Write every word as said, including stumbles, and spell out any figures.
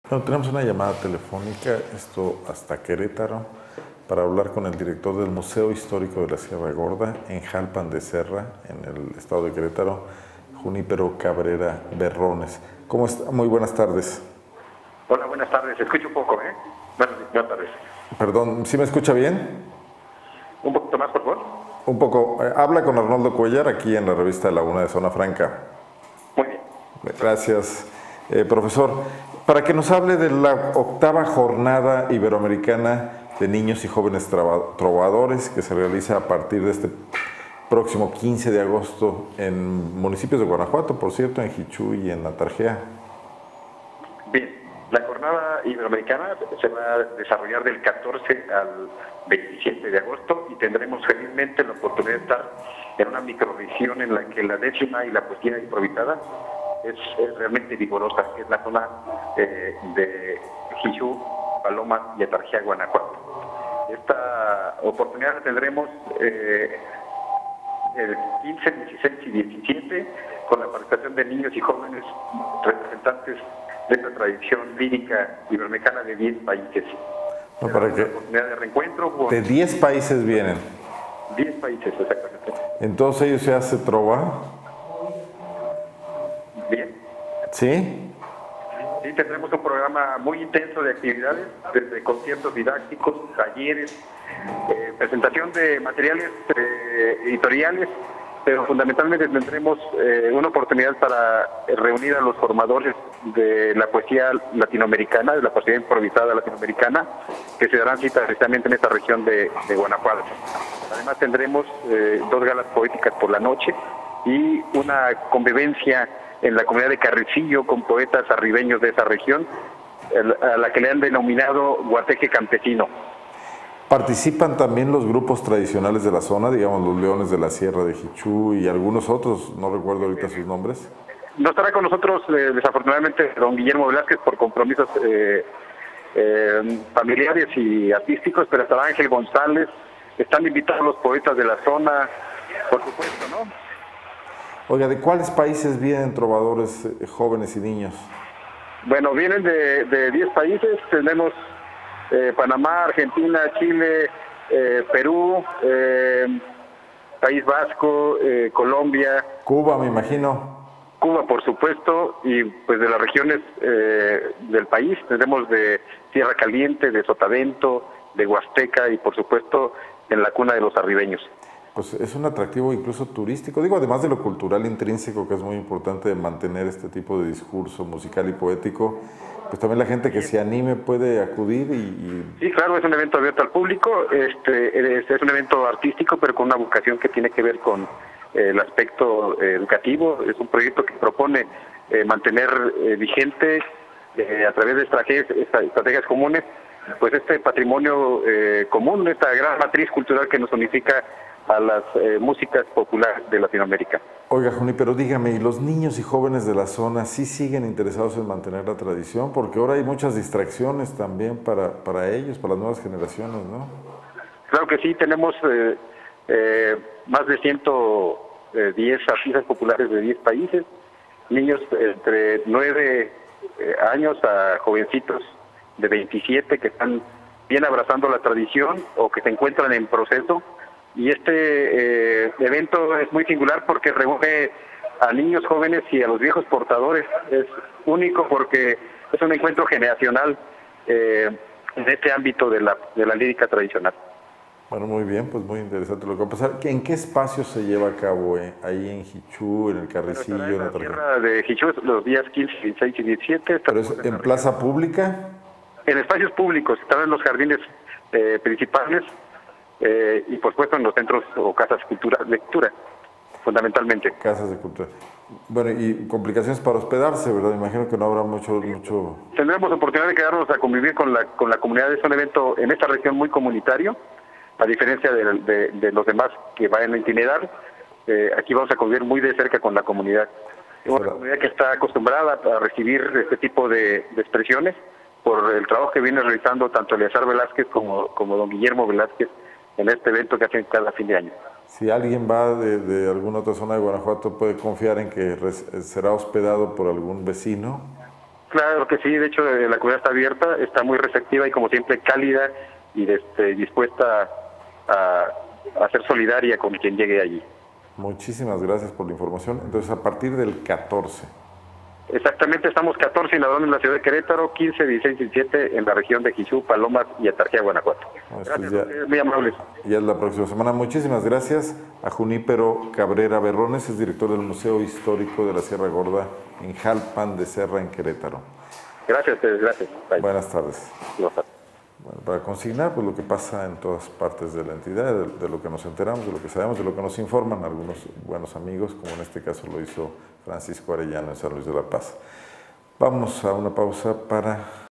No, tenemos una llamada telefónica, esto hasta Querétaro, para hablar con el director del Museo Histórico de la Sierra Gorda, en Jalpan de Serra, en el estado de Querétaro, Junípero Cabrera Berrones. ¿Cómo está? Muy buenas tardes. Hola, buenas tardes. Escucho un poco, ¿eh? Buenas, buenas tardes. Perdón, ¿sí me escucha bien? Un poquito más, por favor. Un poco. Eh, habla con Arnoldo Cuellar, aquí en la revista Laguna de Zona Franca. Muy bien. Gracias, eh, profesor. Para que nos hable de la octava jornada iberoamericana de niños y jóvenes trovadores que se realiza a partir de este próximo quince de agosto en municipios de Guanajuato, por cierto, en Jichú y en Natarjea. Bien, la jornada iberoamericana se va a desarrollar del catorce al veintisiete de agosto y tendremos felizmente la oportunidad de estar en una microrregión en la que la décima y la poesía improvisada es, es realmente vigorosa, que es la zona eh, de Jichú, Paloma y Natarjea, Guanajuato. Esta oportunidad la tendremos eh, el quince, dieciséis y diecisiete con la participación de niños y jóvenes representantes de esta tradición lírica iberoamericana de diez países. No, para que oportunidad de reencuentro con de diez países vienen. diez países, exactamente. ¿En todos ellos se hace trova? Bien. ¿Sí? Sí, tendremos un programa muy intenso de actividades, desde conciertos didácticos, talleres, eh, presentación de materiales eh, editoriales, pero fundamentalmente tendremos eh, una oportunidad para reunir a los formadores de la poesía latinoamericana, de la poesía improvisada latinoamericana, que se darán cita precisamente en esta región de, de Guanajuato. Además tendremos eh, dos galas poéticas por la noche y una convivencia en la comunidad de Carricillo con poetas arribeños de esa región, a la que le han denominado Guateque Campesino. ¿Participan también los grupos tradicionales de la zona, digamos los Leones de la Sierra de Jichú y algunos otros, no recuerdo ahorita sus nombres? No estará con nosotros, eh, desafortunadamente, don Guillermo Velázquez por compromisos eh, eh, familiares y artísticos, pero estará Ángel González, están invitados los poetas de la zona, por supuesto, ¿no? Oiga, ¿de cuáles países vienen trovadores eh, jóvenes y niños? Bueno, vienen de, de diez países, tenemos eh, Panamá, Argentina, Chile, eh, Perú, eh, País Vasco, eh, Colombia. Cuba, me imagino. Cuba, por supuesto, y pues de las regiones eh, del país, tenemos de Tierra Caliente, de Sotavento, de Huasteca y por supuesto en la cuna de los arribeños. Pues es un atractivo incluso turístico, digo, además de lo cultural intrínseco, que es muy importante de mantener este tipo de discurso musical y poético, pues también la gente que se anime puede acudir y... y... Sí, claro, es un evento abierto al público, este, es, es un evento artístico, pero con una vocación que tiene que ver con eh, el aspecto eh, educativo. Es un proyecto que propone eh, mantener eh, vigente eh, a través de estrategias, estrategias comunes, pues este patrimonio eh, común, esta gran matriz cultural que nos unifica a las eh, músicas populares de Latinoamérica. Oiga, Juni, pero dígame, ¿y los niños y jóvenes de la zona sí siguen interesados en mantener la tradición? Porque ahora hay muchas distracciones también para, para ellos, para las nuevas generaciones, ¿no? Claro que sí, tenemos eh, eh, más de ciento diez artistas populares de diez países, niños entre nueve eh, años a jovencitos de veintisiete que están bien abrazando la tradición o que se encuentran en proceso. Y este eh, evento es muy singular porque reúne a niños jóvenes y a los viejos portadores. Es único porque es un encuentro generacional eh, en este ámbito de la, de la lírica tradicional. Bueno, muy bien, pues muy interesante lo que va a pasar. ¿En qué espacio se lleva a cabo? Eh? ¿Ahí en Jichú, en el Carricillo? Bueno, en la en tierra de Jichú los días quince, dieciséis y diecisiete. ¿Pero es en, en plaza pública? En espacios públicos, están en los jardines eh, principales. Eh, y por supuesto en los centros o casas de cultura, lectura, fundamentalmente. Casas de cultura. Bueno, y complicaciones para hospedarse, ¿verdad? Me imagino que no habrá mucho... mucho... Tendremos oportunidad de quedarnos a convivir con la, con la comunidad. Es un evento en esta región muy comunitario, a diferencia de, de, de los demás que vayan a itinerar. Eh, aquí vamos a convivir muy de cerca con la comunidad. Es una comunidad que está acostumbrada a recibir este tipo de, de expresiones por el trabajo que viene realizando tanto Eleazar Velázquez como, como don Guillermo Velázquez en este evento que hacen cada fin de año. Si alguien va de, de alguna otra zona de Guanajuato, ¿puede confiar en que será hospedado por algún vecino? Claro que sí, de hecho eh, la comunidad está abierta, está muy receptiva y como siempre cálida y este, dispuesta a, a ser solidaria con quien llegue allí. Muchísimas gracias por la información. Entonces, a partir del catorce. Exactamente, estamos catorce inaugurando en la ciudad de Querétaro, quince, dieciséis y diecisiete en la región de Jixú, Palomas y Atarjea, Guanajuato. No, Gracias, ya, ustedes, muy amables. Ya es la próxima semana. Muchísimas gracias a Junípero Cabrera Berrones, es director del Museo Histórico de la Sierra Gorda en Jalpan de Serra, en Querétaro. Gracias a ustedes, gracias. Bye. Buenas tardes. Buenas tardes. Bueno, para consignar pues, lo que pasa en todas partes de la entidad, de, de lo que nos enteramos, de lo que sabemos, de lo que nos informan algunos buenos amigos, como en este caso lo hizo Francisco Arellano en San Luis de la Paz. Vamos a una pausa para